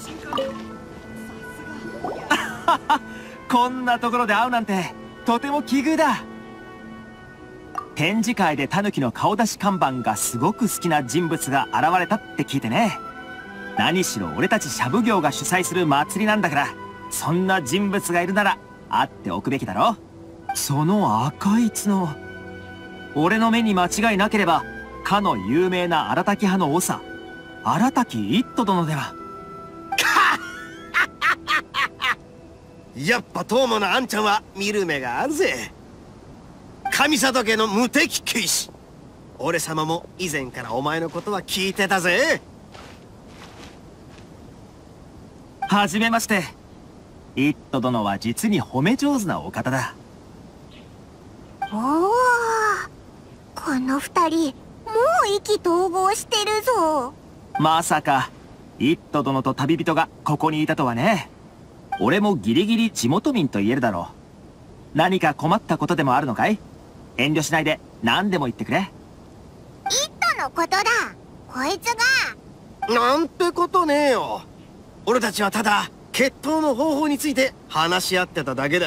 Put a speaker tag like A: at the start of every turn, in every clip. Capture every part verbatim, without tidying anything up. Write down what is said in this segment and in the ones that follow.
A: こんなところで会うなんてとても奇遇だ。展示会でタヌキの顔出し看板がすごく好きな人物が現れたって聞いてね。何しろ俺たちシャブ業が主催する祭りなんだから、そんな人物がいるなら会っておくべきだろ。その赤い角、俺の目に間違いなければかの有名な荒滝派の長荒滝一斗殿では。
B: やっぱ当麻のあんちゃんは見る目があるぜ。上里家の無敵騎士。俺様も以前からお前のことは聞いてたぜ。
A: はじめまして。一斗殿は実に褒め上手なお方だ。
C: おお、この二人もう意気投合してるぞ。
A: まさか一斗殿と旅人がここにいたとはね。俺もギリギリ地元民と言えるだろう。何か困ったことでもあるのかい？遠慮しないで何でも言ってくれ。
C: 一斗のことだ。こいつが。
B: なんてことねえよ。俺たちはただ決闘の方法について話し合ってただけだ。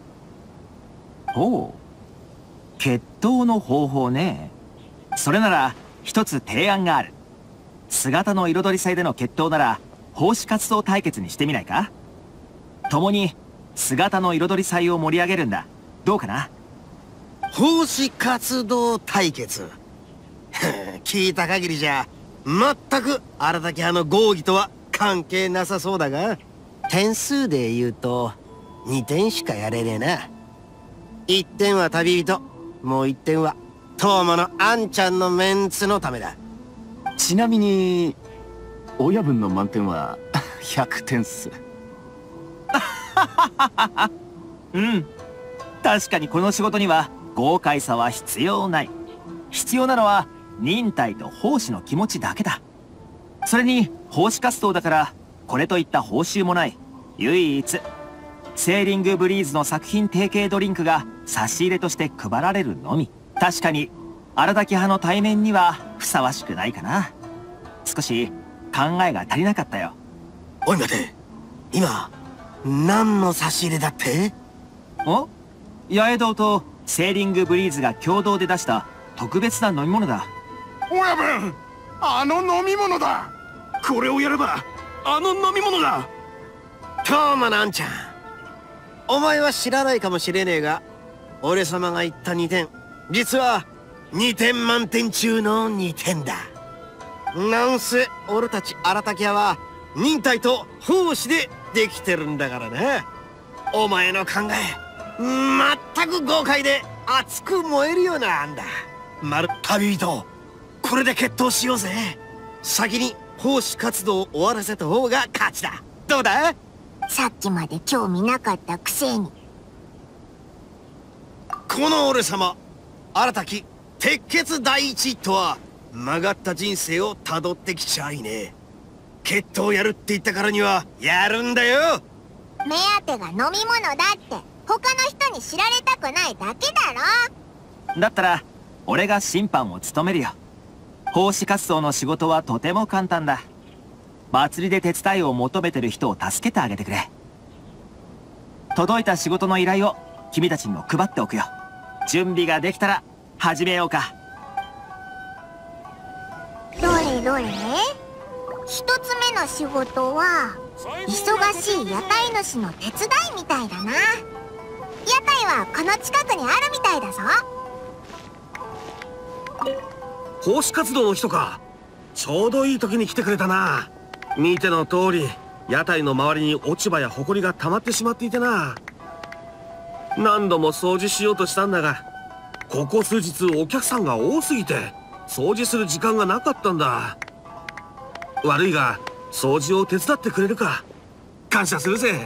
A: ほう、決闘の方法ね。それなら一つ提案がある。姿の彩り祭での決闘なら奉仕活動対決にしてみないか？共に姿の彩り祭を盛り上げるんだ。どうかな？
B: 奉仕活動対決。聞いた限りじゃ全く荒滝派の合議とは関係なさそうだが、点数で言うとにてんしかやれねえな。いってんは旅人、もういってんは当麻のあんちゃんのメンツのためだ。
D: ちなみに親分の満点はひゃくてんっす。
A: うん、確かにこの仕事には豪快さは必要ない。必要なのは忍耐と奉仕の気持ちだけだ。それに奉仕活動だからこれといった報酬もない。唯一セーリングブリーズの作品提携ドリンクが差し入れとして配られるのみ。確かに荒滝派の対面にはふさわしくないかな。少し考えが足りなかったよ。
B: おい待て、今何の差し入れだって？
A: お？八重堂とセーリングブリーズが共同で出した特別な飲み物だ。
E: 親分、あの飲み物だ。これをやればあの飲み物だ。
B: 当麻のあんちゃん、お前は知らないかもしれねえが、俺様が言ったにてん、実はにてん満点中のにてんだ。なんせ俺たち荒滝屋は忍耐と奉仕でできてるんだからな。お前の考え全く豪快で熱く燃えるような案だ。まる旅人、これで決闘しようぜ。先に奉仕活動を終わらせた方が勝ちだ。どうだ？
C: さっきまで興味なかったくせに。
B: この俺様荒滝鉄血第一とは曲がった人生をたどってきちゃいね。決闘やるって言ったからにはやるんだよ。
C: 目当てが飲み物だって他の人に知られたくないだけだろ。
A: だったら俺が審判を務めるよ。奉仕活動の仕事はとても簡単だ。祭りで手伝いを求めてる人を助けてあげてくれ。届いた仕事の依頼を君たちにも配っておくよ。準備ができたら始めようか。
C: どれどれ、一つ目の仕事は忙しい屋台主の手伝いみたいだな。屋台はこの近くにあるみたいだぞ。
E: 奉仕活動の人か。ちょうどいい時に来てくれたな。見ての通り屋台の周りに落ち葉や埃が溜まってしまっていてな。何度も掃除しようとしたんだが、ここ数日お客さんが多すぎて掃除する時間がなかったんだ。悪いが掃除を手伝ってくれるか。感謝するぜ。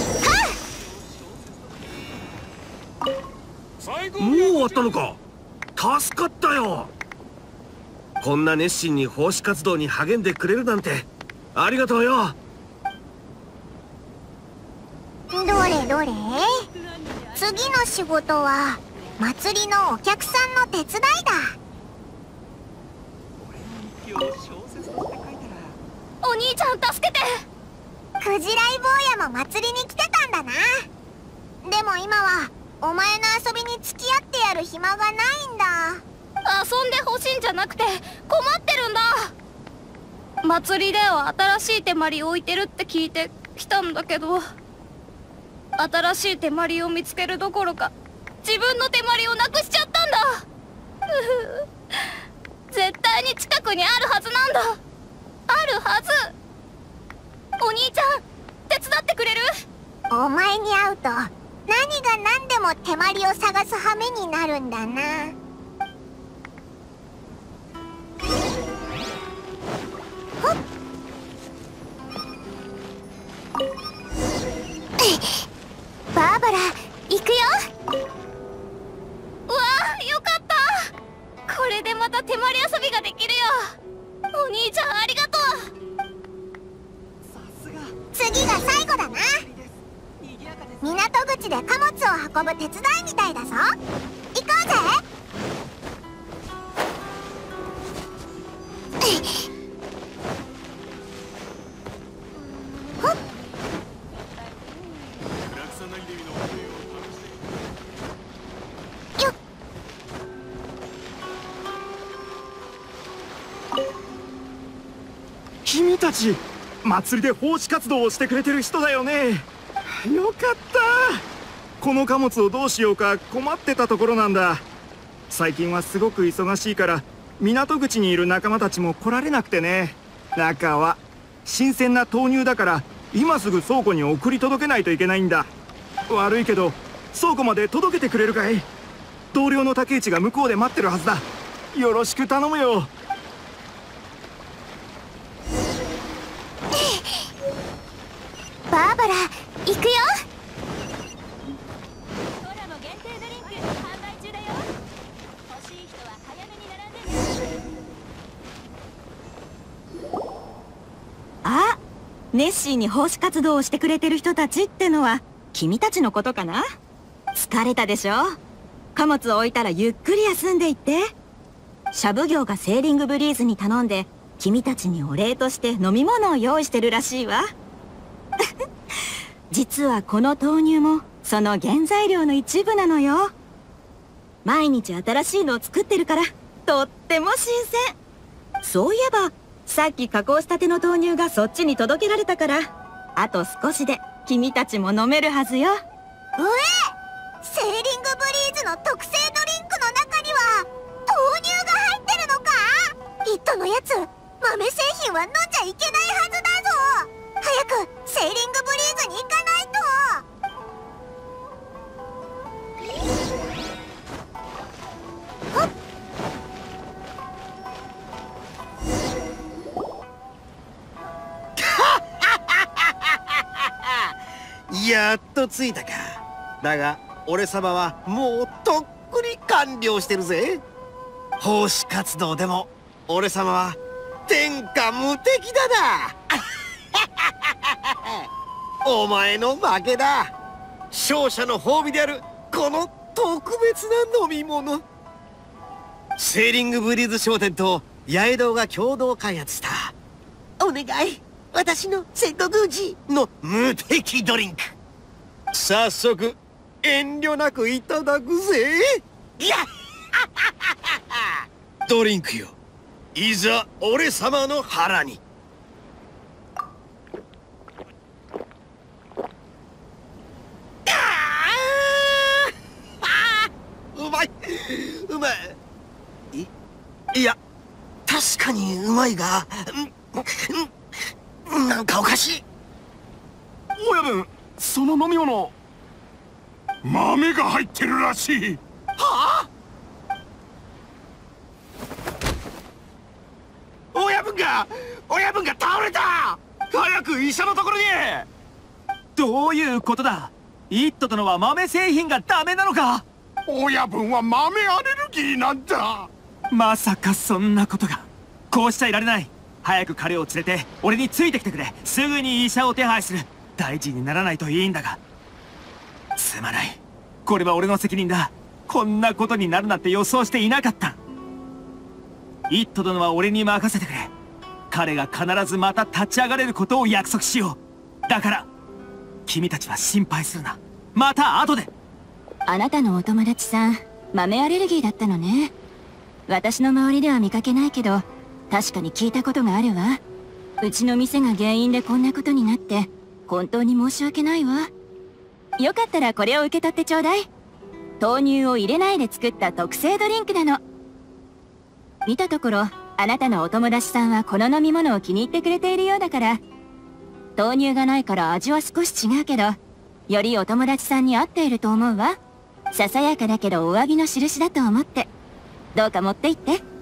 E: もう終わったのか。 助かったよ。こんな熱心に奉仕活動に励んでくれるなんてありがとうよ。
C: どれどれ、次の仕事は祭りのお客さんの手伝いだ。
F: お兄ちゃん助けて。
C: クジライ坊やも祭りに来てたんだな。でも今はお前の遊びに付き合ってやる暇がないんだ。
F: 遊んでほしいんじゃなくて困ってるんだ。祭りでは新しい手まり置いてるって聞いて来たんだけど、新しい手まりを見つけるどころか自分の手まりをなくしちゃったんだ。絶対に近くにあるはずなんだ。あるはず。お兄ちゃん手伝ってくれる？
C: お前に会うと何が何でも手まりを探す羽目になるんだな。ほっバーバラ行くよ。
F: うわあよかった。これでまた手まり遊びができるよ。お兄ちゃんありがとう。
C: 次が最後だな。港口で貨物を運ぶ手伝いみたいだぞ。行こうぜ。ほっよっ。
D: 君たち祭りで奉仕活動をしてくれてる人だよね。よかった。この貨物をどうしようか困ってたところなんだ。最近はすごく忙しいから港口にいる仲間たちも来られなくてね。中は新鮮な豆乳だから今すぐ倉庫に送り届けないといけないんだ。悪いけど倉庫まで届けてくれるかい？同僚の竹内が向こうで待ってるはずだ。よろしく頼むよ。
C: バーバラ行くよ。
F: コラボ限定ドリンク販売中だよ。欲しい人は早めに並んでね。
G: あ、熱心に奉仕活動をしてくれてる人たちってのは君たちのことかな？疲れたでしょ？貨物を置いたらゆっくり休んでいって。シャブ業がセーリングブリーズに頼んで君たちにお礼として飲み物を用意してるらしいわ。実はこの豆乳もその原材料の一部なのよ。毎日新しいのを作ってるからとっても新鮮。そういえばさっき加工したての豆乳がそっちに届けられたから、あと少しで君たちも飲めるはずよ。
C: うえ、セーリングブリーズの特製ドリンクの中には豆乳が入ってるのか？イットのやつ、豆製品は飲んじゃいけないはずだぞ。早くセーリングブリーズに行かないと。ほっ
B: やっと着いたか。だが俺様はもうとっくに完了してるぜ。奉仕活動でも俺様は天下無敵だな。お前の負けだ。勝者の褒美であるこの特別な飲み物。セーリングブリーズ商店と八重堂が共同開発したお願い、私の戦国時の無敵ドリンク。早速遠慮なくいただくぜ。いやドリンクよ、いざ俺様の腹に。うまいうまい。いいや確かにうまいが、んんなんかおかしい。
D: 親分、その飲み物
H: 豆が入ってるらしい。
B: はあ？
D: 親分が親分が倒れた。早く医者のところに。
A: どういうことだ？イット殿は豆製品がダメなのか？
H: 親分は豆アレルギーなんだ。
A: まさかそんなことが。こうしちゃいられない。早く彼を連れて俺についてきてくれ。すぐに医者を手配する。大事にならないといいんだが。すまない、これは俺の責任だ。こんなことになるなんて予想していなかった。イット殿は俺に任せてくれ。彼が必ずまた立ち上がれることを約束しよう。だから君たちは心配するな。また後で。
G: あなたのお友達さん、豆アレルギーだったのね。私の周りでは見かけないけど、確かに聞いたことがあるわ。うちの店が原因でこんなことになって本当に申し訳ないわ。よかったらこれを受け取ってちょうだい。豆乳を入れないで作った特製ドリンクなの。見たところあなたのお友達さんはこの飲み物を気に入ってくれているようだから。豆乳がないから味は少し違うけど、よりお友達さんに合っていると思うわ。ささやかだけどお詫びの印だと思って。どうか持って行って。